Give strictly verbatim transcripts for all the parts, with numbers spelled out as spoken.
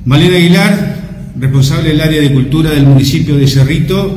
Malena Aguilar, responsable del área de cultura del municipio de Cerrito,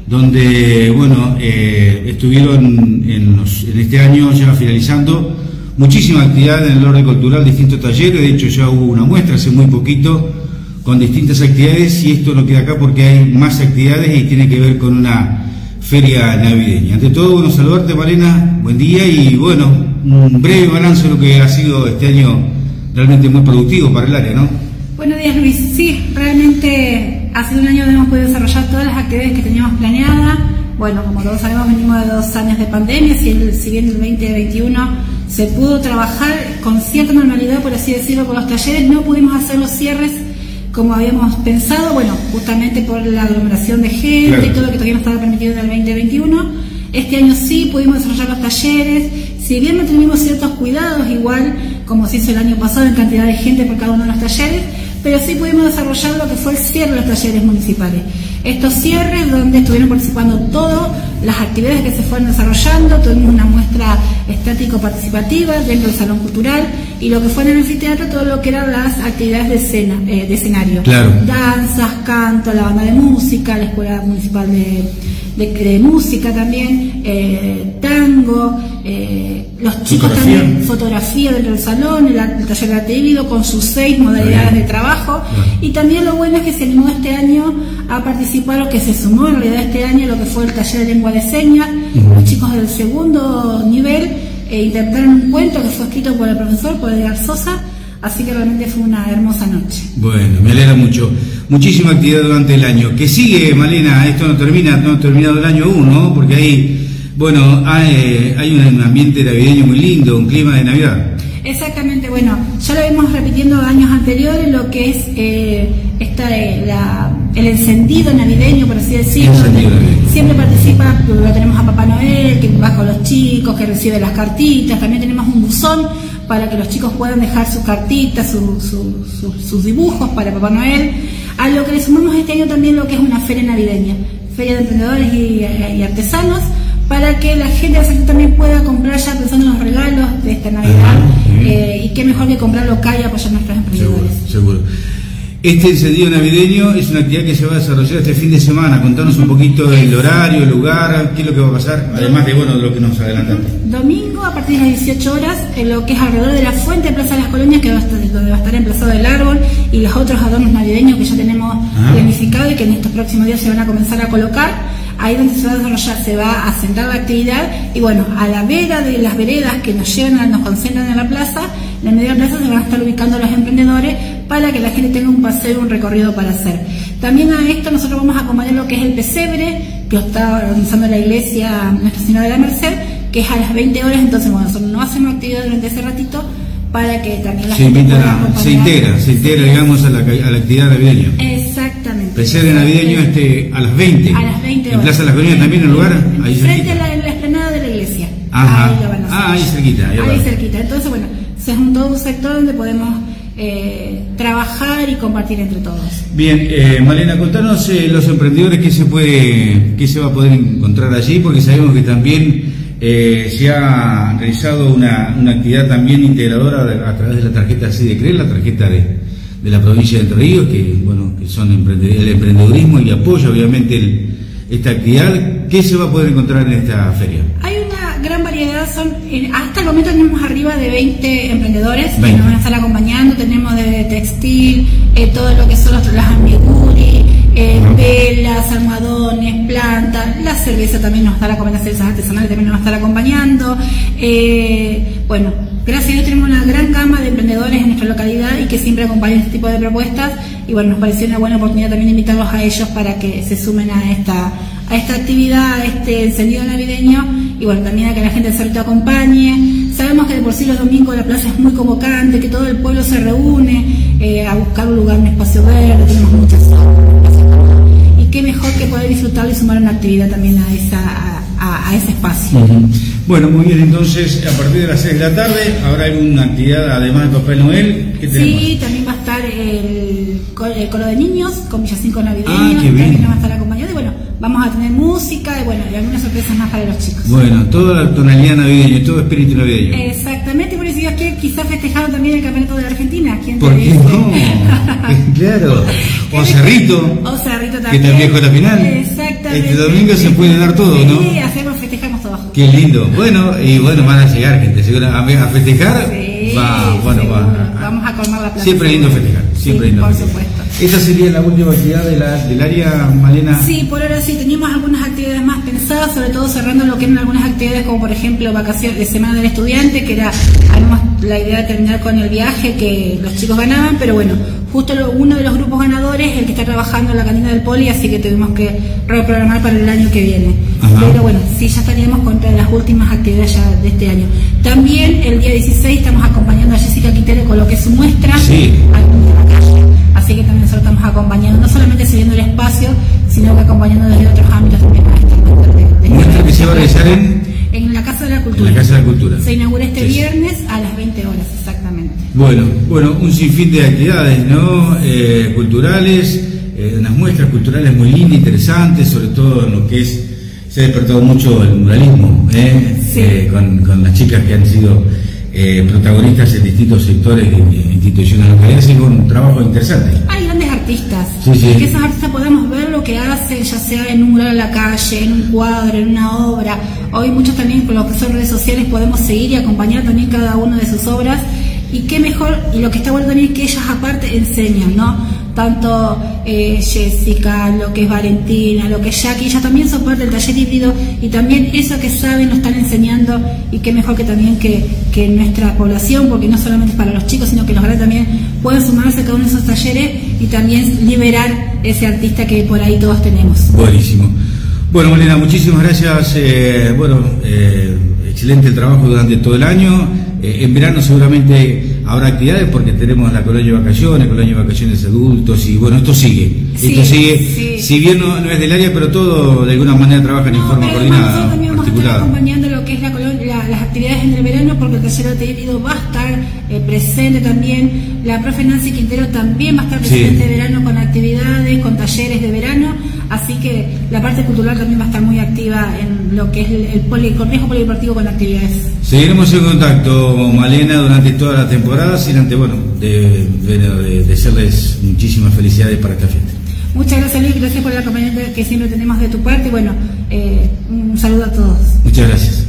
donde bueno eh, estuvieron en, los, en este año ya finalizando muchísima actividad en el orden cultural, distintos talleres. De hecho ya hubo una muestra hace muy poquito con distintas actividades, y esto no queda acá porque hay más actividades y tiene que ver con una feria navideña. Ante todo, bueno, saludarte, Malena, buen día, y bueno, un breve balance de lo que ha sido este año realmente muy productivo para el área, ¿no? Buenos días, Luis. Sí, realmente ha sido un año donde hemos podido desarrollar todas las actividades que teníamos planeadas. Bueno, como todos sabemos, venimos de dos años de pandemia, si, el, si bien el veinte veintiuno se pudo trabajar con cierta normalidad, por así decirlo, con los talleres, no pudimos hacer los cierres como habíamos pensado, bueno, justamente por la aglomeración de gente, claro, y todo lo que todavía no estaba permitido en el veinte veintiuno. Este año sí pudimos desarrollar los talleres, si bien mantuvimos ciertos cuidados, igual como se hizo el año pasado en cantidad de gente por cada uno de los talleres, pero sí pudimos desarrollar lo que fue el cierre de los talleres municipales. Estos cierres donde estuvieron participando todas las actividades que se fueron desarrollando, tuvimos una muestra estático-participativa dentro del Salón Cultural, y lo que fue en el anfiteatro, todo lo que eran las actividades de, escena, eh, de escenario. Claro. Danzas, canto, la banda de música, la Escuela Municipal de, de, de Música también, eh, tango, eh, los chicos fotografía. también, fotografía dentro del salón, el, el taller de arte híbrido con sus seis modalidades de trabajo, y también lo bueno es que se animó este año a participar, lo que se sumó en realidad este año, lo que fue el taller de lengua de señas. Uh-huh. Los chicos del segundo nivel eh, interpretaron un cuento que fue escrito por el profesor, por Edgar Sosa, así que realmente fue una hermosa noche. Bueno, me alegra mucho. Muchísima actividad durante el año. ¿Qué sigue, Malena? Esto no termina, no ha terminado el año aún, ¿no? Porque ahí, bueno, hay, hay un ambiente navideño muy lindo, un clima de Navidad. Exactamente, bueno, ya lo vimos repitiendo años anteriores, lo que es eh, esta, eh, la, el encendido navideño, por así decirlo, donde siempre participa, lo tenemos a Papá Noel, que va con los chicos, que recibe las cartitas, también tenemos un buzón para que los chicos puedan dejar sus cartitas, su, su, su, sus dibujos para Papá Noel. A lo que le sumamos este año también lo que es una feria navideña, feria de emprendedores y, y artesanos, para que la gente también pueda comprar ya pensando en los regalos de esta Navidad. Uh-huh. eh, y qué mejor que comprar local y apoyar a nuestros emprendedores. Seguro, seguro. Este encendido navideño es una actividad que se va a desarrollar este fin de semana. Contanos un poquito del horario, el lugar, qué es lo que va a pasar, además de bueno de lo que nos adelantaste. Domingo a partir de las dieciocho horas, en lo que es alrededor de la fuente de Plaza de las Colonias, que va a estar, donde va a estar emplazado el árbol y los otros adornos navideños que ya tenemos uh-huh. planificado y que en estos próximos días se van a comenzar a colocar. Ahí donde se va a desarrollar, se va a centrar la actividad, y bueno, a la vera de las veredas que nos llevan, a, nos concentran en la plaza, en la media plaza se van a estar ubicando los emprendedores para que la gente tenga un paseo, un recorrido para hacer. También a esto nosotros vamos a acompañar lo que es el pesebre, que está organizando la iglesia Nuestra Señora de la Merced, que es a las veinte horas, entonces bueno, nosotros no hacemos actividad durante ese ratito, para que también la se gente invita, pueda acompañar. Se integra, se integra, digamos, a la, a la actividad navideña. Exactamente. Pesebre navideño este, a las veinte. A las veinte horas. ¿En Plaza de las Colonias también el lugar? Ahí frente a la, la explanada de la iglesia. Ajá. Ahí la van a hacer. Ah, ahí cerquita. Ahí, ahí cerquita. Entonces, bueno, se juntó un sector donde podemos eh, trabajar y compartir entre todos. Bien, eh, Malena, contanos eh, los emprendedores que se puede, que se va a poder encontrar allí, porque sabemos que también Eh, se ha realizado una, una actividad también integradora de, a través de la tarjeta así de CREL, la tarjeta de, de la provincia de Entre Ríos, que bueno, que son emprende, el emprendedurismo y apoya obviamente el, esta actividad. ¿Qué se va a poder encontrar en esta feria? Hay una gran variedad, son eh, hasta el momento tenemos arriba de veinte emprendedores veinte. Que nos van a estar acompañando. Tenemos de textil, eh, todo lo que son los, las ambiguris, eh, velas, almohadones, plantas, la cerveza también nos va a estar acompañando, cervezas artesanales también nos va a estar acompañando. Eh, bueno, gracias a Dios tenemos una gran gama de emprendedores en nuestra localidad y que siempre acompañan este tipo de propuestas, y bueno, nos pareció una buena oportunidad también invitarlos a ellos para que se sumen a esta, a esta actividad, a este encendido navideño, y bueno, también a que la gente del Cerrito acompañe. Sabemos que de por sí los domingos la plaza es muy convocante, que todo el pueblo se reúne eh, a buscar un lugar, un espacio verde, tenemos muchas y qué mejor que poder disfrutarlo y sumar una actividad también a, esa, a, a ese espacio. Uh-huh. Bueno, muy bien, entonces a partir de las seis de la tarde habrá alguna actividad además de Papá Noel. ¿Qué tenemos? Sí, también va a estar el, el coro de niños con villancicos navideños, ah, qué bien. También nos va a estar acompañado, y bueno, vamos a tener música y bueno, y algunas sorpresas más para los chicos. Bueno, toda la tonalidad navideña, todo espíritu navideño. Exactamente, por eso Dios que quizás festejado también el campeonato de la Argentina. ¿Quién ¿Por te qué dice? no? Claro. O Cerrito. O Cerrito también. Que también juega la final. Exactamente. Este domingo se puede dar todo, sí, ¿no? Sí, hacemos, festejamos todos. Qué lindo. Bueno, y bueno, van a llegar gente, seguro, a, a festejar. Sí, va, bueno, seguro. va. Vamos a colmar la plaza. Siempre lindo festejar, siempre sí, lindo por festejar. supuesto. ¿Esta sería la última actividad de la, del área, Malena? Sí, por ahora sí, teníamos algunas actividades más pensadas, sobre todo cerrando lo que eran algunas actividades como por ejemplo vacaciones de Semana del Estudiante, que era además la idea de terminar con el viaje que los chicos ganaban, pero bueno, justo lo, uno de los grupos ganadores es el que está trabajando en la cantina del Poli, así que tuvimos que reprogramar para el año que viene. Ajá. Pero bueno, sí, ya estaríamos contra las últimas actividades ya de este año. También el día dieciséis estamos acompañando a Jessica Quintero con lo que es su muestra sí. al mundo de la calle. Así que también nosotros estamos acompañando, no solamente siguiendo el espacio, sino que acompañando desde otros ámbitos también a esta muestra. De, de ¿Muestra que se va a realizar en? En la Casa de la Cultura. En la Casa de la Cultura. Se inaugura este sí. viernes a las veinte horas, exactamente. Bueno, bueno, un sinfín de actividades, ¿no? Eh, culturales, eh, unas muestras culturales muy lindas, interesantes, sobre todo en lo que es, se ha despertado mucho el muralismo, ¿eh? Sí. Eh, con, con las chicas que han sido eh, protagonistas en distintos sectores e instituciones locales, y con un trabajo interesante. Hay grandes artistas, sí, sí. que esos artistas podamos ver lo que hacen, ya sea en un mural a la calle, en un cuadro, en una obra. Hoy muchos también con lo que son redes sociales podemos seguir y acompañar también cada una de sus obras, y qué mejor, y lo que está bueno también es que ellas aparte enseñan, ¿no? Tanto eh, Jessica, lo que es Valentina, lo que es Jackie, ellas también son parte del taller híbrido, y también eso que saben lo están enseñando, y qué mejor que también que, que nuestra población, porque no solamente es para los chicos, sino que los grandes también pueden sumarse a cada uno de esos talleres y también liberar ese artista que por ahí todos tenemos. Buenísimo. Bueno, Malena, muchísimas gracias. Eh, bueno, eh, excelente el trabajo durante todo el año. Eh, en verano seguramente habrá actividades porque tenemos la colonia de vacaciones, colonia de vacaciones adultos, y bueno, esto sigue. Sí, esto sigue, sí. Si bien no, no es del área, pero todo de alguna manera trabajan no, en forma pero coordinada, nosotros también vamos articulada. a estar acompañando lo que es la, la, las actividades en el verano, porque el taller híbrido va a estar eh, presente también. La profe Nancy Quintero también va a estar presente sí. de verano con actividades, con talleres de verano, así que la parte cultural también va a estar muy activa en lo que es el, el, poli, el complejo polideportivo con actividades. Seguiremos en contacto, Malena, durante toda la temporada, sin antes, bueno, de, de, de desearles muchísimas felicidades para esta fiesta. Muchas gracias, Luis, gracias por el acompañamiento que siempre tenemos de tu parte, y bueno, eh, un saludo a todos. Muchas gracias.